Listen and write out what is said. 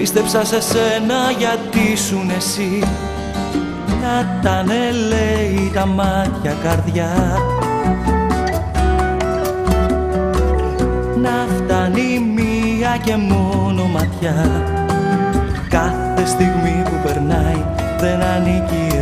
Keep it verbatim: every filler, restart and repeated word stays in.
πίστεψα σε σένα γιατί ήσουν εσύ. Να τανε λέει τα μάτια καρδιά, να φτάνει μία και μόνο ματιά. Κάθε στιγμή που περνάει δεν ανήκει